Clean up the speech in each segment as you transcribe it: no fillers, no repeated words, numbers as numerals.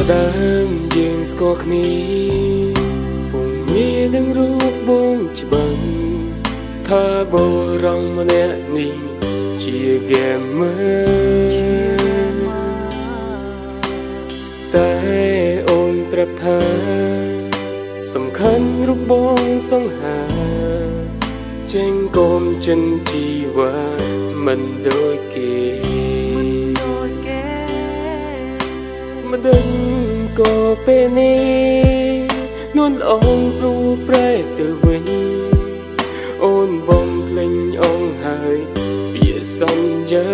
ដើមយើងស្គាល់គ្នាពុំមាននឹងរូបបងច្បាស់ថាបរងម្នាក់នេះជាហ្គេមមើតែអូនប្រាប់ថាសំខាន់រូបបងសង្ហាចេញកូនចិនជីវ៉ាមិនដូចគេមិនដឹងក៏ពេលនេះនួនអងព្រួប្រែទៅវិញអូនបងភ្លេចអងហើយពាក្យសន្យា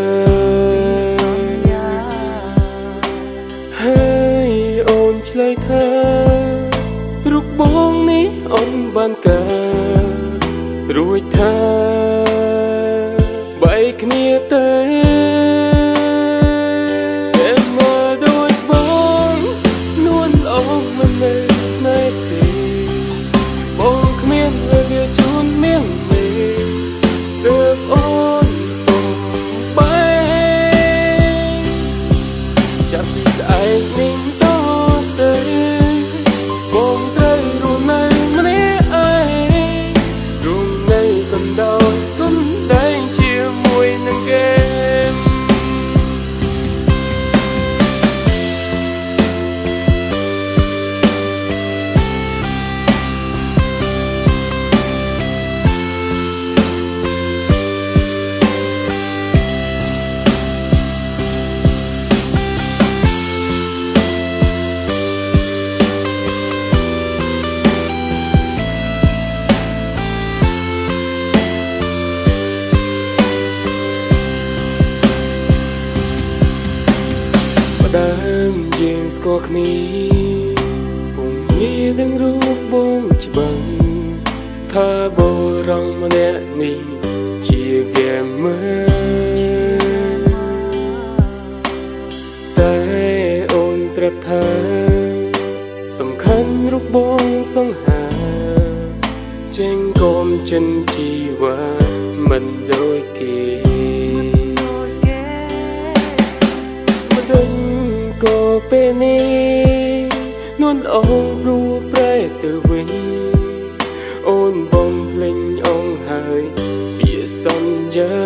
ហើយអូនឆ្លើយថារូបបងនេះអូនបានកើតរួចថាបែកគ្នាទៅដើមយើងស្គាល់គ្នាពុំមាននឹងរូបបងច្បាស់ថាបរងម្នាក់នេះជាហ្គេមមើតែអូនប្រាប់ថាសំខាន់រូបបងសង្ហាចេញកូនចិនជីវ៉ាមិនដូចគេក៏ពេលនេះនួនអងព្រួប្រែទៅវិញអូនបងភ្លេចអងហើយពាក្យសន្យា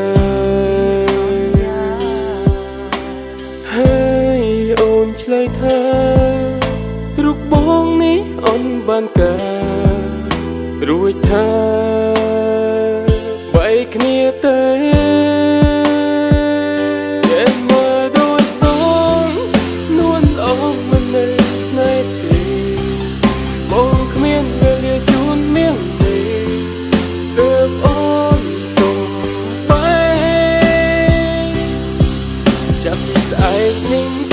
ហើយអូនឆ្លើយថារូបបងនេះអូនបានកើតរួចថាបែកគ្នាទៅJust as I think